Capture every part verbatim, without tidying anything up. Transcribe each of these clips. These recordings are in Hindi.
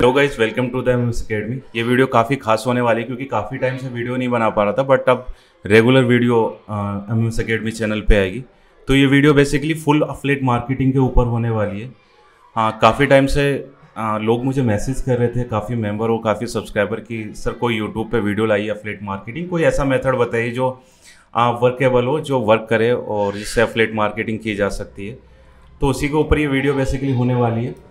Hello guys, welcome to the MS academy. ये वीडियो काफ़ी खास होने वाली है क्योंकि काफ़ी टाइम से वीडियो नहीं बना पा रहा था, बट अब regular video MS academy channel पे आएगी। तो ये वीडियो बेसिकली फुल अफिलिएट मार्केटिंग के ऊपर होने वाली है। हाँ, काफ़ी टाइम से आ, लोग मुझे मैसेज कर रहे थे, काफ़ी मेंबर और काफ़ी सब्सक्राइबर की सर कोई यूट्यूब पे वीडियो लाइए अफिलिएट मार्केटिंग, कोई ऐसा मेथड बताइए जो वर्केबल हो, जो वर्क करे और जिससे अफिलिएट मार्केटिंग की जा सकती है। तो उसी के ऊपर ये वीडियो बेसिकली होने वाली है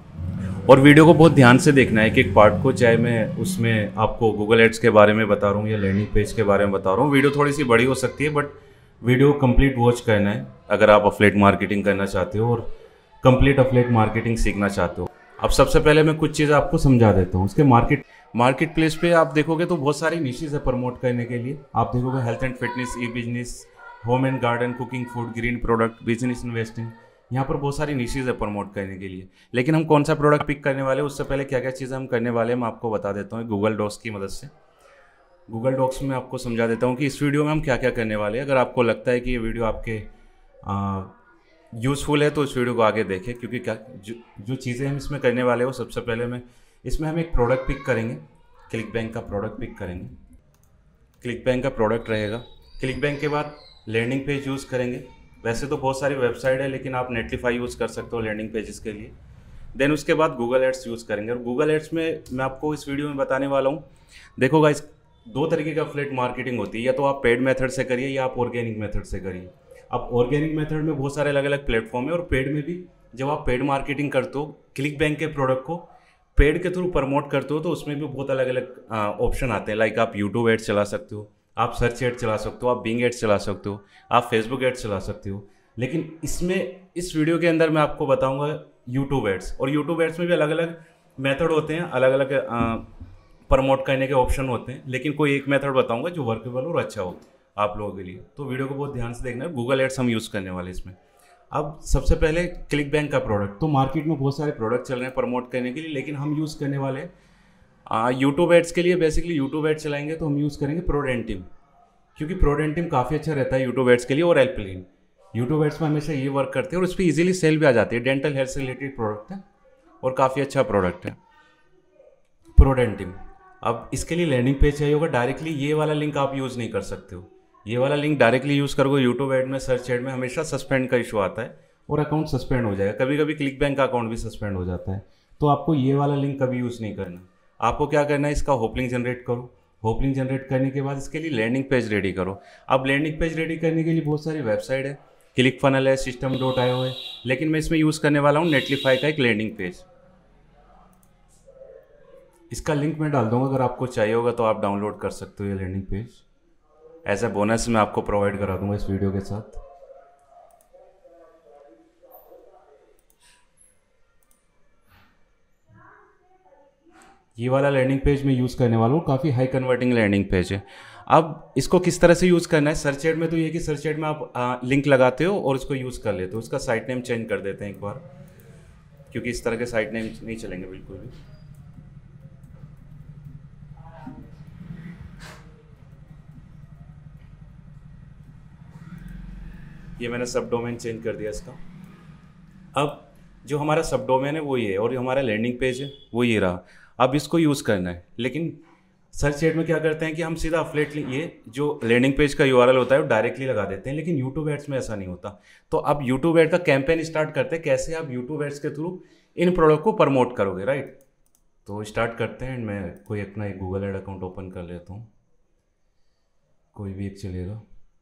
और वीडियो को बहुत ध्यान से देखना है, एक एक पार्ट को। चाहे मैं उसमें आपको गूगल एड्स के बारे में बता रहा हूँ या लैंडिंग पेज के बारे में बता रहा हूँ, वीडियो थोड़ी सी बड़ी हो सकती है, बट वीडियो कंप्लीट वॉच करना है अगर आप अफिलिएट मार्केटिंग करना चाहते हो और कंप्लीट अफिलिएट मार्केटिंग सीखना चाहते हो। अब सबसे पहले मैं कुछ चीज़ें आपको समझा देता हूँ। उसके मार्केट मार्केट प्लेस पे आप देखोगे तो बहुत सारी निशेज़ है प्रमोट करने के लिए। आप देखोगे health and fitness, e business, home and garden, cooking, food, green product, business, investing, यहाँ पर बहुत सारी निशेज़ है प्रमोट करने के लिए। लेकिन हम कौन सा प्रोडक्ट पिक करने वाले हैं उससे पहले क्या क्या चीज़ें हम करने वाले हैं मैं आपको बता देता हूँ गूगल डॉक्स की मदद से। गूगल डॉक्स में आपको समझा देता हूँ कि इस वीडियो में हम क्या क्या करने वाले हैं। अगर आपको लगता है कि ये वीडियो आपके यूज़फुल है तो इस वीडियो को आगे देखें, क्योंकि क्या जो जो चीज़ें हम इसमें करने वाले हो, सबसे पहले मैं इसमें हम एक प्रोडक्ट पिक करेंगे। क्लिक बैंक का प्रोडक्ट पिक करेंगे। क्लिक बैंक का प्रोडक्ट रहेगा। क्लिक बैंक के बाद लैंडिंग पेज यूज़ करेंगे। वैसे तो बहुत सारी वेबसाइट है, लेकिन आप नेटलीफाई यूज़ कर सकते हो लैंडिंग पेजेस के लिए। देन उसके बाद गूगल एड्स यूज़ करेंगे। और गूगल एड्स में मैं आपको इस वीडियो में बताने वाला हूँ, देखो गाइस, दो तरीके का अफिलिएट मार्केटिंग होती है, या तो आप पेड मेथड से करिए या आप ऑर्गेनिक मेथड से करिए। अब ऑर्गेनिक मेथड में बहुत सारे अलग अलग प्लेटफॉर्म है, और पेड में भी जब आप पेड मार्केटिंग करते हो, क्लिक बैंक के प्रोडक्ट को पेड के थ्रू प्रमोट करते हो, तो उसमें भी बहुत अलग अलग ऑप्शन आते हैं। लाइक आप यूट्यूब एड्स चला सकते हो, आप सर्च एड्स चला सकते हो, आप बिंग एड्स चला सकते हो, आप फेसबुक एड्स चला सकते हो। लेकिन इसमें इस वीडियो के अंदर मैं आपको बताऊंगा यूट्यूब एड्स। और यूट्यूब एड्स में भी अलग अलग मेथड होते हैं, अलग अलग प्रमोट करने के ऑप्शन होते हैं, लेकिन कोई एक मेथड बताऊंगा जो वर्केबल और अच्छा हो आप लोगों के लिए। तो वीडियो को बहुत ध्यान से देखना है। गूगल एड्स हम यूज़ करने वाले इसमें। अब सबसे पहले क्लिक बैंक का प्रोडक्ट, तो मार्केट में बहुत सारे प्रोडक्ट चल रहे हैं प्रमोट करने के लिए, लेकिन हम यूज़ करने वाले यूट्यूब एड्स के लिए बेसिकली यूट्यूब एड्स चलाएंगे तो हम यूज़ करेंगे प्रोडेंटिम, क्योंकि प्रोडेंटिम काफ़ी अच्छा रहता है यूट्यूब एड्स के लिए। और एल्पलिन यूट्यूब एड्स में हमेशा ये वर्क करते हैं और उस पर ईजिली सेल भी आ जाती है। डेंटल हेल्थ से रिलेटेड प्रोडक्ट है और काफ़ी अच्छा प्रोडक्ट है प्रोडेंटिम। अब इसके लिए लैंडिंग पेज चाहिए होगा। डायरेक्टली ये वाला लिंक आप यूज़ नहीं कर सकते हो। ये वाला लिंक डायरेक्टली यूज़ करोगे यूट्यूब एड में, सर्च एड में हमेशा सस्पेंड का इशू आता है और अकाउंट सस्पेंड हो जाएगा। कभी कभी क्लिक बैंक का अकाउंट भी सस्पेंड हो जाता है। तो आपको ये वाला लिंक कभी यूज़ नहीं करना। आपको क्या करना है, इसका होप लिंक जनरेट करो। होप लिंक जनरेट करने के बाद इसके लिए लैंडिंग पेज रेडी करो। अब लैंडिंग पेज रेडी करने के लिए बहुत सारी वेबसाइट है, क्लिक फनल है, सिस्टम डॉट आयो है, लेकिन मैं इसमें यूज़ करने वाला हूँ नेटलीफाई का एक लैंडिंग पेज। इसका लिंक मैं डाल दूंगा, अगर आपको चाहिए होगा तो आप डाउनलोड कर सकते हो ये landing page. As a bonus मैं आपको प्रोवाइड करा दूंगा इस वीडियो के साथ। ये वाला लैंडिंग पेज मैं यूज़ करने वाला हूँ, काफ़ी हाई कन्वर्टिंग लैंडिंग पेज है। अब इसको किस तरह से यूज़ करना है, सर्च एड में तो ये कि सर्च एड में आप आ, लिंक लगाते हो और इसको यूज़ कर लेते हो। इसका साइट नेम चेंज कर देते हैं एक बार, क्योंकि इस तरह के साइट नेम नहीं चलेंगे बिल्कुल भी। ये मैंने सब डोमेन चेंज कर दिया इसका। अब जो हमारा सब डोमेन है वो ये है और जो हमारा लैंडिंग पेज है वो ये रहा। अब इसको यूज़ करना है, लेकिन सर्च एड में क्या करते हैं कि हम सीधा अफिलिएट ये जो लैंडिंग पेज का यूआरएल होता है वो डायरेक्टली लगा देते हैं, लेकिन यूट्यूब एड्स में ऐसा नहीं होता। तो अब यूट्यूब एड का कैंपेन स्टार्ट करते हैं, कैसे आप यूट्यूब एड्स के थ्रू इन प्रोडक्ट को प्रमोट करोगे, राइट। तो स्टार्ट करते हैं। मैं कोई अपना एक गूगल एड अकाउंट ओपन कर लेता हूँ, कोई भी एक चलेगा।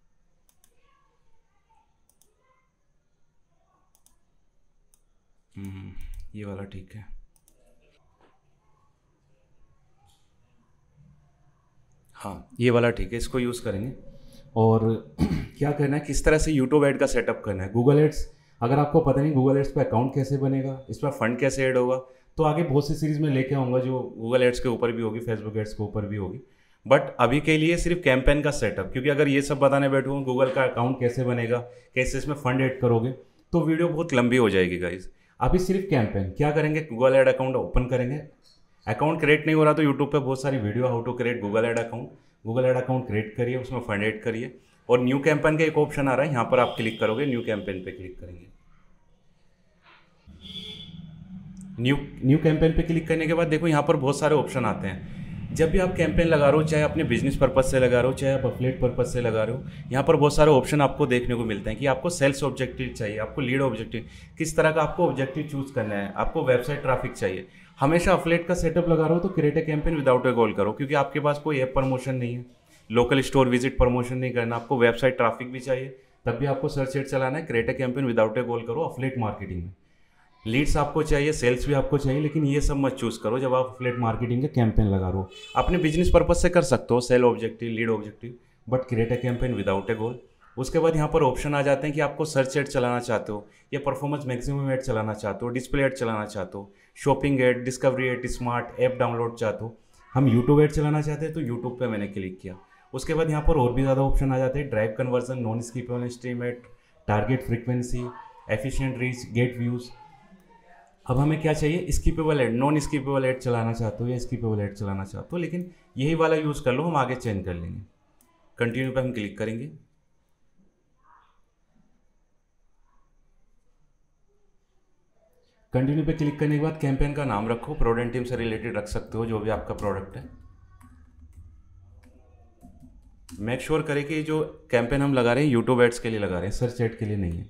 ये वाला ठीक है। हाँ, ये वाला ठीक है, इसको यूज़ करेंगे। और क्या करना है, किस तरह से यूट्यूब एड का सेटअप करना है। गूगल एड्स, अगर आपको पता नहीं गूगल एड्स पे अकाउंट कैसे बनेगा, इस पर फंड कैसे ऐड होगा, तो आगे बहुत सी सीरीज़ में लेके आऊँगा जो गूगल एड्स के ऊपर भी होगी, फेसबुक एड्स के ऊपर भी होगी। बट अभी के लिए सिर्फ कैंपेन का सेटअप, क्योंकि अगर ये सब बताने बैठूँ गूगल का अकाउंट कैसे बनेगा, कैसे इसमें फंड ऐड करोगे, तो वीडियो बहुत लंबी हो जाएगी गाइज। अभी सिर्फ कैंपेन क्या करेंगे, गूगल एड अकाउंट ओपन करेंगे। अकाउंट क्रिएट नहीं हो रहा तो यूट्यूब पे बहुत सारी video how to create Google ad account. Google ad account create करिए, उसमें फंड ऐड करिए और न्यू कैंपेन का एक ऑप्शन आ रहा है, यहाँ पर आप क्लिक करोगे, न्यू कैंपेन पे क्लिक करेंगे। न्यू न्यू कैंपेन पे क्लिक करने के बाद देखो यहाँ पर बहुत सारे ऑप्शन आते हैं। जब भी आप कैंपेन लगा रहे हो, चाहे अपने बिजनेस पर्पज से लगा रहे हो, चाहे आप अफिलिएट पर्पज से लगा रहे हो, यहाँ पर बहुत सारे ऑप्शन आपको देखने को मिलते हैं कि आपको सेल्स ऑब्जेक्टिव चाहिए, आपको लीड ऑब्जेक्टिव, किस तरह का आपको ऑब्जेक्टिव चूज करना है, आपको वेबसाइट ट्रैफिक चाहिए। हमेशा अफिलिएट का सेटअप लगा रहे हो तो create a campaign without a goal करो, क्योंकि आपके पास कोई ऐप प्रमोशन नहीं है, लोकल स्टोर विजिट प्रमोशन नहीं करना, आपको वेबसाइट ट्रैफिक भी चाहिए, तब भी आपको सर्च एड चलाना है। Create a campaign without a goal करो अफिलिएट मार्केटिंग में। लीड्स आपको चाहिए, सेल्स भी आपको चाहिए, लेकिन ये सब मत चूज करो जब आप अफिलिएट मार्केटिंग का कैंपेन लगा रहे हो। अपने बिजनेस पर्पज से कर सकते हो, sale objective, lead objective, but create a campaign without a goal. उसके बाद यहाँ पर ऑप्शन आ जाते हैं कि आपको सर्च एड चलाना चाहते हो या परफॉर्मेंस मैक्सिमम एड चलाना चाहते हो, डिस्प्ले एड चलाना चाहते हो, shopping ad, discovery ad, smart app download चाहते हो। हम यूट्यूब एड चलाना चाहते हैं तो यूट्यूब पे मैंने क्लिक किया। उसके बाद यहाँ पर और भी ज़्यादा ऑप्शन आ जाते हैं, drive conversion, non skippable stream ad, target frequency, efficient reach, get views. अब हमें क्या चाहिए, skippable ad, non skippable ad चलाना चाहते हो या स्किपेबल एड चलाना चाहते हो, लेकिन यही वाला यूज़ कर लो, हम आगे चेंज कर लेंगे। कंटिन्यू पे हम क्लिक करेंगे। कंटिन्यू पे क्लिक करने के बाद कैंपेन का नाम रखो, प्रोडक्ट टीम से रिलेटेड रख सकते हो जो भी आपका प्रोडक्ट है। मेक श्योर करें कि जो कैंपेन हम लगा रहे हैं यूट्यूब एड्स के लिए लगा रहे हैं, सर्च एड के लिए नहीं है।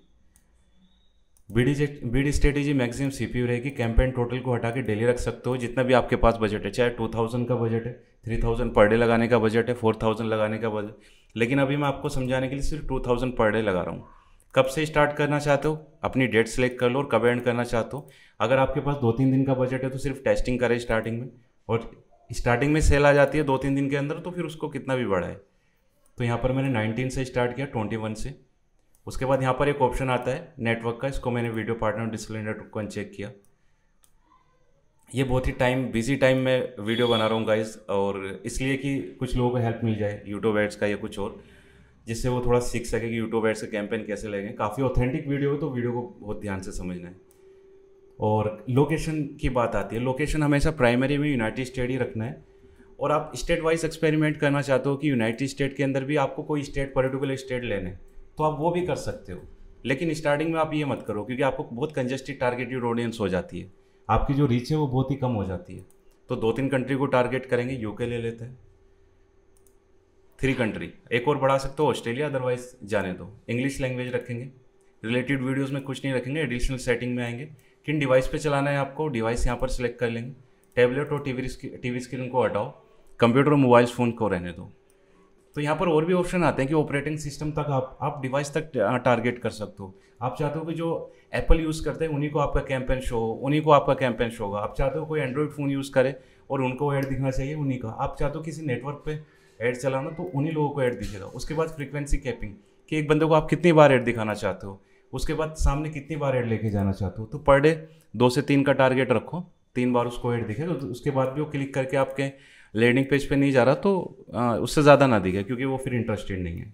Bid bid strategy maximum CPU रहेगी। कैंपेन टोटल को हटा के डेली रख सकते हो, जितना भी आपके पास बजट है, चाहे टू थाउजेंड का बजट है, थ्री थाउजेंड पर डे लगाने का बजट है, फोर थाउजेंड लगाने का बजट, लेकिन अभी मैं आपको समझाने के लिए सिर्फ टू थाउजेंड पर डे लगा रहा हूँ। कब से स्टार्ट करना चाहते हो, अपनी डेट सेलेक्ट कर लो और कब एंड करना चाहते हो। अगर आपके पास दो तीन दिन का बजट है तो सिर्फ टेस्टिंग करें स्टार्टिंग में, और स्टार्टिंग में सेल आ जाती है दो तीन दिन के अंदर, तो फिर उसको कितना भी बढ़ाए। तो यहाँ पर मैंने नाइनटीन से स्टार्ट किया, ट्वेंटी वन से। उसके बाद यहाँ पर एक ऑप्शन आता है नेटवर्क का, इसको मैंने वीडियो पार्टनर डिस्प्ले नेटवर्क को अनचेक किया। ये बहुत ही टाइम बिजी टाइम में वीडियो बना रहा हूँ गाइस, और इसलिए कि कुछ लोगों को हेल्प मिल जाए यूट्यूब एड्स का या कुछ और, जिससे वो थोड़ा सीख सके कि यूट्यूब एड्स का कैंपेन कैसे लगेंगे। काफ़ी ऑथेंटिक वीडियो है तो वीडियो को बहुत ध्यान से समझना है। और लोकेशन की बात आती है, लोकेशन हमेशा प्राइमरी में यूनाइटेड स्टेट ही रखना है। और आप स्टेट वाइज एक्सपेरिमेंट करना चाहते हो कि यूनाइटेड स्टेट के अंदर भी आपको कोई स्टेट, पर्टिकुलर स्टेट लेने, तो आप वो भी कर सकते हो, लेकिन स्टार्टिंग में आप ये मत करो, क्योंकि आपको बहुत कंजेस्टेड टारगेटेड ऑडियंस हो जाती है, आपकी जो रीच है वो बहुत ही कम हो जाती है। तो दो तीन कंट्री को टारगेट करेंगे, यूके ले लेते हैं, थ्री कंट्री, एक और बढ़ा सकते हो ऑस्ट्रेलिया, अदरवाइज जाने दो। इंग्लिश लैंग्वेज रखेंगे, रिलेटेड वीडियोज़ में कुछ नहीं रखेंगे, एडिशनल सेटिंग में आएंगे। किन डिवाइस पे चलाना है आपको, डिवाइस यहाँ पर सिलेक्ट कर लेंगे। टैबलेट और टीवी टीवी स्क्रीन को हटाओ, कंप्यूटर और मोबाइल फ़ोन को रहने दो। तो यहाँ पर और भी ऑप्शन आते हैं कि ऑपरेटिंग सिस्टम तक आप आप डिवाइस तक टारगेट कर सकते हो। आप चाहते हो कि जो एप्पल यूज़ करते हैं उन्हीं को आपका कैंपेन शो हो, उन्हीं को आपका कैंपेन शो होगा। आप चाहते हो कोई एंड्रॉइड फ़ोन यूज़ करे और उनको ऐड दिखना चाहिए उन्हीं का। आप चाहते हो किसी नेटवर्क पे ऐड चलाना तो उन्हीं लोगों को ऐड दिखेगा। उसके बाद फ्रीक्वेंसी कैपिंग, कि एक बंदे को आप कितनी बार ऐड दिखाना चाहते हो, उसके बाद सामने कितनी बार ऐड लेके जाना चाहते हो। तो पर डे दो से तीन का टारगेट रखो, तीन बार उसको ऐड दिखे, तो उसके बाद भी वो क्लिक करके आपके लैंडिंग पेज पे नहीं जा रहा तो आ, उससे ज़्यादा ना दिखे, क्योंकि वो फिर इंटरेस्टेड नहीं है।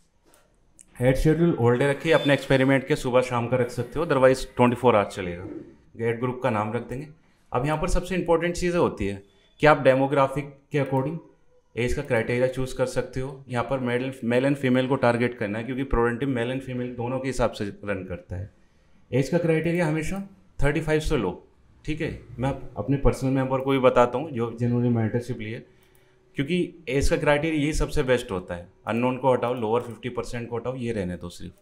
ऐड शेड्यूल ऑल डे रखिए, अपने एक्सपेरिमेंट के सुबह शाम का रख सकते हो, अदरवाइज ट्वेंटी फोर आवर्स चलेगा। गेट ग्रुप का नाम रख देंगे। अब यहाँ पर सबसे इंपॉर्टेंट चीज़ें होती है कि आप डेमोग्राफिक के अकॉर्डिंग एज का क्राइटेरिया चूज़ कर सकते हो। यहाँ पर मेल मेल एंड फीमेल को टारगेट करना है, क्योंकि प्रोडेंटिव मेल एंड फीमेल दोनों के हिसाब से रन करता है। एज का क्राइटेरिया हमेशा थर्टी फाइव से लो, ठीक है। मैं अपने पर्सनल मेंबर को भी बताता हूँ जो जिन्होंने मेंटरशिप ली है, क्योंकि एज का क्राइटेरिया यही सबसे बेस्ट होता है। अननोन को हटाओ, लोअर फिफ्टी परसेंट को हटाओ, ये रहने दो सिर्फ।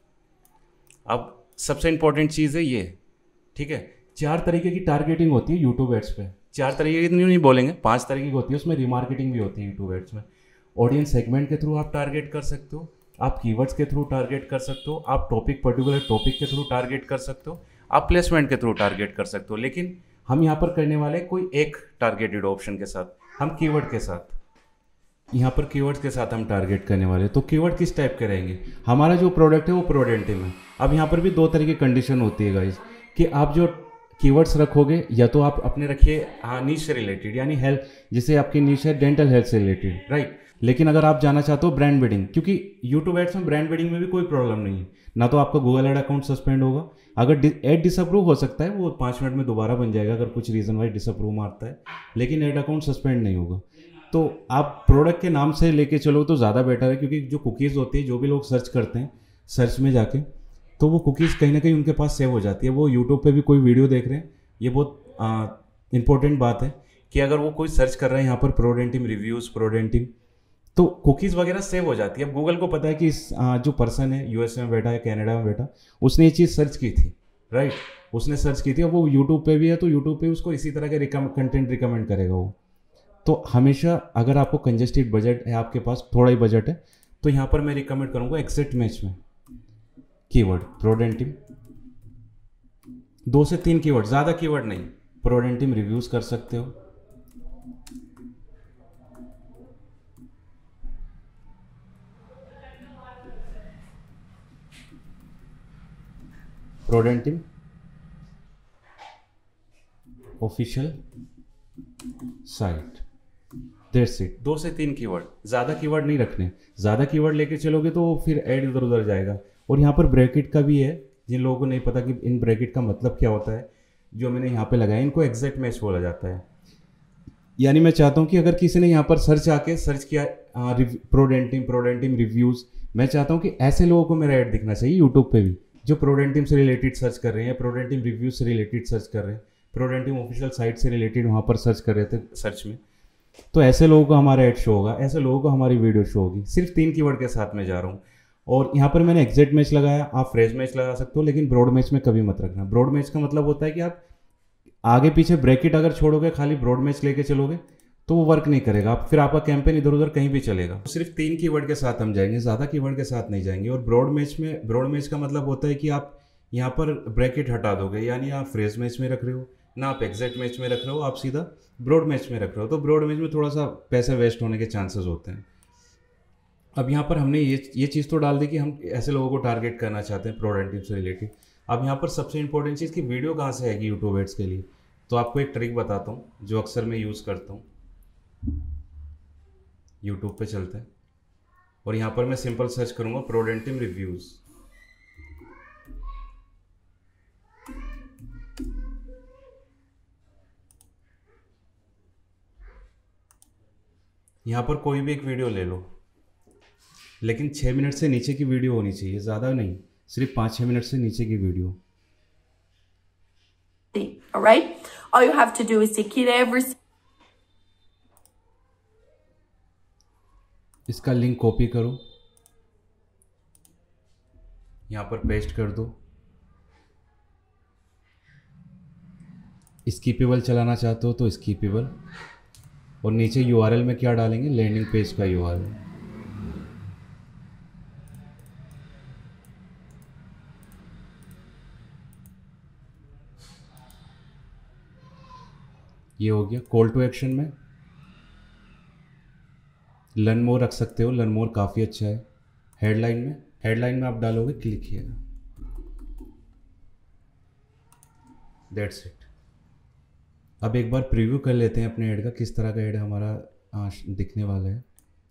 अब सबसे इंपॉर्टेंट चीज़ है ये, ठीक है। चार तरीके की टारगेटिंग होती है यूट्यूब एड्स पे। चार तरीके की नहीं बोलेंगे, पांच तरीके की होती है, उसमें रिमार्केटिंग भी होती है यूट्यूब एड्स में। ऑडियंस सेगमेंट के थ्रू आप टारगेट कर सकते हो, आप कीवर्ड्स के थ्रू टारगेट कर सकते हो, आप टॉपिक पर्टिकुलर टॉपिक के थ्रू टारगेट कर सकते हो, आप प्लेसमेंट के थ्रू टारगेट कर सकते हो। लेकिन हम यहाँ पर करने वाले कोई एक टारगेटेड ऑप्शन के साथ, हम कीवर्ड के साथ, यहाँ पर कीवर्ड्स के साथ हम टारगेट करने वाले। तो कीवर्ड किस टाइप के रहेंगे, हमारा जो प्रोडक्ट है वो प्रोडेंटिव है। अब यहाँ पर भी दो तरह की कंडीशन होती है गाइस, कि आप जो कीवर्ड्स रखोगे या तो आप अपने रखिए हाँ नीश से रिलेटेड, यानी हेल्थ, जैसे आपकी नीश है डेंटल हेल्थ से रिलेटेड, राइट। लेकिन अगर आप जाना चाहते हो ब्रांड बिल्डिंग, क्योंकि यूट्यूब एड्स में ब्रांड बिल्डिंग में भी कोई प्रॉब्लम नहीं है, ना तो आपका गूगल एड अकाउंट सस्पेंड होगा। अगर एड डिसअप्रूव हो सकता है, वो पाँच मिनट में दोबारा बन जाएगा अगर कुछ रीज़न वाइज डिसअप्रूव मारता है, लेकिन एड अकाउंट सस्पेंड नहीं होगा। तो आप प्रोडक्ट के नाम से लेके चलो तो ज़्यादा बेटर है, क्योंकि जो कुकीज़ होती है, जो भी लोग सर्च करते हैं सर्च में जाके, तो वो कुकीज़ कहीं ना कहीं उनके पास सेव हो जाती है। वो यूट्यूब पे भी कोई वीडियो देख रहे हैं, ये बहुत इम्पोर्टेंट बात है कि अगर वो कोई सर्च कर रहा है यहाँ पर प्रोडेंटिम रिव्यूज़ प्रोडेंटिम, तो कुकीज़ वगैरह सेव हो जाती है। अब गूगल को पता है कि इस आ, जो पर्सन है यूएस में बैठा है, कनाडा में बैठा, उसने ये चीज़ सर्च की थी, राइट, उसने सर्च की थी, और वो यूट्यूब पे भी है, तो यूट्यूब पे उसको इसी तरह के कंटेंट रिकमेंड करेगा वो। तो हमेशा अगर आपको कंजेस्टेड बजट है, आपके पास थोड़ा ही बजट है, तो यहाँ पर मैं रिकमेंड करूँगा एग्जैक्ट मैच में कीवर्ड प्रोडेंटिम, दो से तीन कीवर्ड, ज़्यादा कीवर्ड नहीं, प्रोडेंटिम रिव्यूज़ कर सकते हो। ProDentim official site, that's it. दो से तीन कीवर्ड, ज़्यादा कीवर्ड नहीं रखने। ज़्यादा कीवर्ड लेके चलोगे तो फिर ऐड इधर उधर जाएगा। और यहाँ पर ब्रैकेट का भी है, जिन लोगों को नहीं पता कि इन ब्रैकेट का मतलब क्या होता है, जो मैंने यहाँ पे लगाया, इनको एग्जैक्ट मैच बोला जाता है। यानी मैं चाहता हूँ कि अगर किसी ने यहाँ पर सर्च आके सर्च किया प्रोडेंटिम प्रोडेंटिम रिव्यूज़, मैं चाहता हूँ कि ऐसे लोगों को मेरा ऐड दिखना चाहिए यूट्यूब पे भी, जो प्रोडेंटिम से रिलेटेड सर्च कर रहे हैं, प्रोडेंटिम रिव्यूज से रिलेटेड सर्च कर रहे हैं, प्रोडेंटिम ऑफिशियल साइट से रिलेटेड वहाँ पर सर्च कर रहे थे सर्च में, तो ऐसे लोगों को हमारा ऐड शो होगा, ऐसे लोगों को हमारी वीडियो शो होगी। सिर्फ तीन कीवर्ड के साथ मैं जा रहा हूँ। और यहाँ पर मैंने एग्जैक्ट मैच लगाया, आप फ्रेज मैच लगा सकते हो, लेकिन ब्रॉड मैच में कभी मत रखना। ब्रॉड मैच का मतलब होता है कि आप आगे पीछे ब्रैकेट अगर छोड़ोगे, खाली ब्रॉड मैच लेके चलोगे, तो वो वर्क नहीं करेगा, आप फिर आपका कैंपेन इधर उधर कहीं भी चलेगा। तो सिर्फ तीन कीवर्ड के साथ हम जाएंगे, ज़्यादा कीवर्ड के साथ नहीं जाएंगे। और ब्रॉड मैच में, ब्रॉड मैच का मतलब होता है कि आप यहाँ पर ब्रैकेट हटा दोगे, यानी आप फ्रेज मैच में रख रहे हो ना, आप एग्जैक्ट मैच में रख रहे हो, आप सीधा ब्रॉड मैच में रख रहे हो, तो ब्रॉड मैच में थोड़ा सा पैसे वेस्ट होने के चांसेस होते हैं। अब यहाँ पर हमने ये ये चीज़ तो डाल दी कि हम ऐसे लोगों को टारगेट करना चाहते हैं प्रोडेंटिव से रिलेटेड। अब यहाँ पर सबसे इंपॉर्टेंट चीज़ कि वीडियो कहाँ से आएगी यूट्यूब एड्स के लिए, तो आपको एक ट्रिक बताता हूँ जो अक्सर मैं यूज़ करता हूँ। यूट्यूब पे चलते हैं और यहाँ पर मैं सिंपल सर्च करूँगा प्रोडेंटिव रिव्यूज़। यहाँ पर कोई भी एक वीडियो ले लो, लेकिन छः मिनट से नीचे की वीडियो होनी चाहिए, ज़्यादा नहीं, सिर्फ पाँच छः मिनट से नीचे की video. Alright, all you have to do is take it every. इसका लिंक कॉपी करो, यहाँ पर पेस्ट कर दो। स्कीपेबल चलाना चाहते हो तो स्कीपेबल, और नीचे यूआरएल में क्या डालेंगे, लैंडिंग पेज का यूआरएल। ये हो गया। कॉल टू एक्शन में लर्न मोर रख सकते हो, लर्न मोर काफ़ी अच्छा है। हेडलाइन में, हेडलाइन में आप डालोगे क्लिक हियर, दैट्स इट। अब एक बार प्रीव्यू कर लेते हैं अपने ऐड का, किस तरह का ऐड हमारा दिखने वाला है।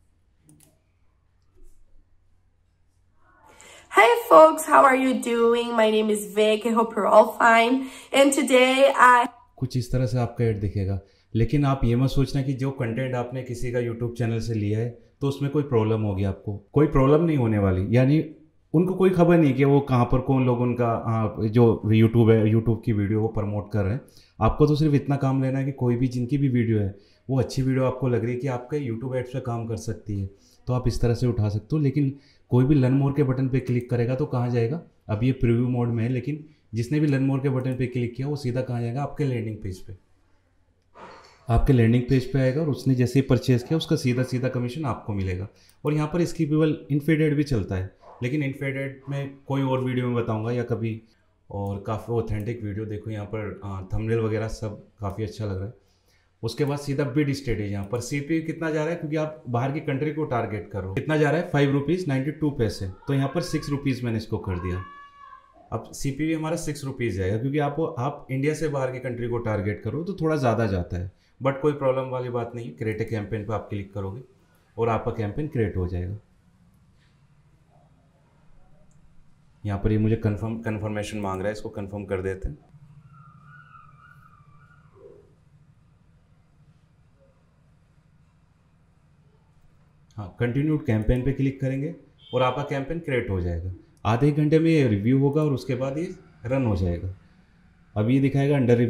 Hey folks, how are you doing? My name is Vic. I hope you're all fine. And today I कुछ इस तरह से आपका ऐड दिखेगा। लेकिन आप ये मत सोचना कि जो कंटेंट आपने किसी का यूट्यूब चैनल से लिया है तो उसमें कोई प्रॉब्लम होगी। आपको कोई प्रॉब्लम नहीं होने वाली, यानी उनको कोई खबर नहीं कि वो कहाँ पर कौन लोग उनका आ, जो यूट्यूब है, यूट्यूब की वीडियो वो प्रमोट कर रहे हैं। आपको तो सिर्फ इतना काम लेना है कि कोई भी जिनकी भी वीडियो है वो अच्छी वीडियो आपको लग रही है कि आपके यूट्यूब एड्स पे काम कर सकती है, तो आप इस तरह से उठा सकते हो। लेकिन कोई भी लर्न मोर के बटन पे क्लिक करेगा तो कहाँ जाएगा, अब ये प्रीव्यू मोड में है, लेकिन जिसने भी लर्न मोर के बटन पे क्लिक किया वो सीधा कहाँ जाएगा, आपके लैंडिंग पेज पे, आपके लैंडिंग पेज पे आएगा। और उसने जैसे ही परचेज किया उसका सीधा सीधा कमीशन आपको मिलेगा। और यहाँ पर स्किपेबल इनफीड ऐड भी चलता है, लेकिन इनफीड ऐड में कोई और वीडियो में बताऊँगा या कभी, और काफ़ी ऑथेंटिक वीडियो। देखो यहाँ पर थंबनेल वगैरह सब काफ़ी अच्छा लग रहा है। उसके बाद सीधा बिड स्ट्रेटेजी, यहाँ पर सीपी कितना जा रहा है, क्योंकि आप बाहर की कंट्री को टारगेट करो, कितना जा रहा है, फाइव रुपीज़ नाइन्टी टू पैसे, तो यहाँ पर सिक्स रुपीज़ मैंने इसको कर दिया। अब सीपीवी हमारा सिक्स रुपीज़ जाएगा, क्योंकि आप आप इंडिया से बाहर की कंट्री को टारगेट करो तो थोड़ा ज़्यादा जाता है, बट कोई प्रॉब्लम वाली बात नहीं है। क्रिएट ए कैंपेन पर आप क्लिक करोगे और आपका कैंपेन क्रिएट हो जाएगा। यहाँ पर ये मुझे कंफर्म कंफर्मेशन मांग रहा है, इसको कंफर्म कर देते हैं। हाँ, कंटिन्यूड कैंपेन पे क्लिक करेंगे और आपका कैंपेन क्रिएट हो जाएगा। आधे घंटे में ये रिव्यू होगा और उसके बाद ये रन हो जाएगा। अब ये दिखाएगा अंडर रिव्यू,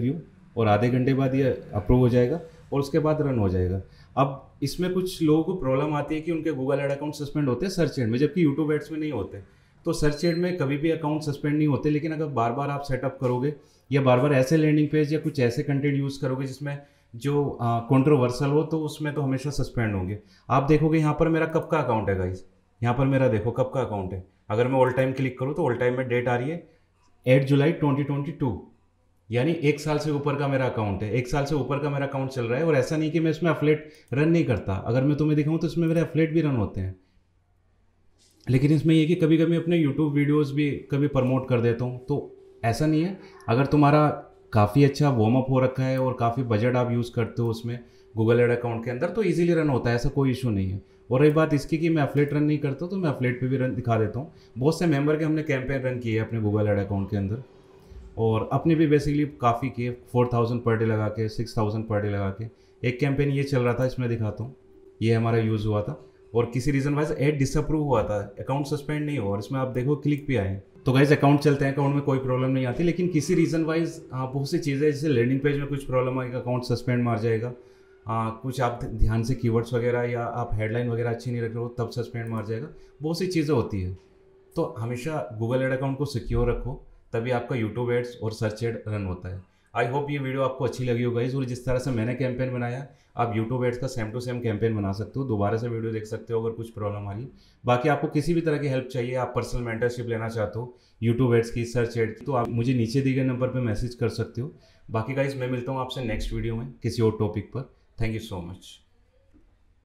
और आधे घंटे बाद ये अप्रूव हो जाएगा और उसके बाद रन हो जाएगा। अब इसमें कुछ लोगों को प्रॉब्लम आती है कि उनके गूगल एड अकाउंट सस्पेंड होते हैं सर्च एड में, जबकि यूट्यूब एड्स में नहीं होते। तो सर्च एड में कभी भी अकाउंट सस्पेंड नहीं होते, लेकिन अगर बार बार आप सेटअप करोगे या बार बार ऐसे लैंडिंग पेज या कुछ ऐसे कंटेंट यूज़ करोगे जिसमें जो कंट्रोवर्सल हो, तो उसमें तो हमेशा सस्पेंड होंगे। आप देखोगे यहाँ पर मेरा कब का अकाउंट है गाइस, यहाँ पर मेरा देखो कब का अकाउंट है। अगर मैं ऑल टाइम क्लिक करूँ तो ऑल टाइम में डेट आ रही है at July twenty twenty two, यानी एक साल से ऊपर का मेरा अकाउंट है, एक साल से ऊपर का मेरा अकाउंट चल रहा है। और ऐसा नहीं कि मैं इसमें अफलेट रन नहीं करता, अगर मैं तुम्हें दिखाऊँ तो इसमें मेरे अफलेट भी रन होते हैं। लेकिन इसमें ये कि कभी कभी अपने यूट्यूब वीडियोस भी कभी प्रमोट कर देता हूँ, तो ऐसा नहीं है। अगर तुम्हारा काफ़ी अच्छा वार्म अप हो रखा है और काफ़ी बजट आप यूज़ करते हो उसमें गूगल एड अकाउंट के अंदर, तो इजीली रन होता है, ऐसा कोई इशू नहीं है। और रही बात इसकी कि मैं अफलेट रन नहीं करता, तो मैं अफलेट पे भी रन दिखा देता हूँ। बहुत से मेंबर के हमने कैंपेन रन किए हैं अपने गूगल एड अकाउंट के अंदर, और अपने भी बेसिकली काफ़ी किए, फोर थाउजेंड पर डे लगा के, सिक्स थाउजेंड पर डे लगा के। एक कैंपेन ये चल रहा था, इसमें दिखाता हूँ, ये हमारा यूज़ हुआ था और किसी रीज़न वाइज एड डिसअप्रूव हुआ था, अकाउंट सस्पेंड नहीं हुआ, और इसमें आप देखो क्लिक भी आए। तो गाइज अकाउंट चलते हैं, अकाउंट में कोई प्रॉब्लम नहीं आती, लेकिन किसी रीज़न वाइज बहुत सी चीज़ें, जैसे लैंडिंग पेज में कुछ प्रॉब्लम आएगा, अकाउंट सस्पेंड मार जाएगा। आ, कुछ आप ध्यान से कीवर्ड्स वगैरह या आप हेडलाइन वगैरह अच्छी नहीं रख रहे हो तब सस्पेंड मार जाएगा, बहुत सी चीज़ें होती है। तो हमेशा गूगल एड अकाउंट को सिक्योर रखो, तभी आपका यूट्यूब एड्स और सर्च एड रन होता है। आई होप ये वीडियो आपको अच्छी लगी हो गाइस, और जिस तरह से मैंने कैंपेन बनाया आप यूट्यूब एड्स का सेम टू सेम कैंपेन बना सकते हो। दोबारा से वीडियो देख सकते हो अगर कुछ प्रॉब्लम आ रही है। बाकी आपको किसी भी तरह की हेल्प चाहिए, आप पर्सनल मेंटरशिप लेना चाहते हो यूट्यूब एड्स की, सर्च एड की, तो आप मुझे नीचे दिए गए नंबर पर मैसेज कर सकते हो। बाकी गाइस मैं मिलता हूँ आपसे नेक्स्ट वीडियो में किसी और टॉपिक पर। Thank you so much.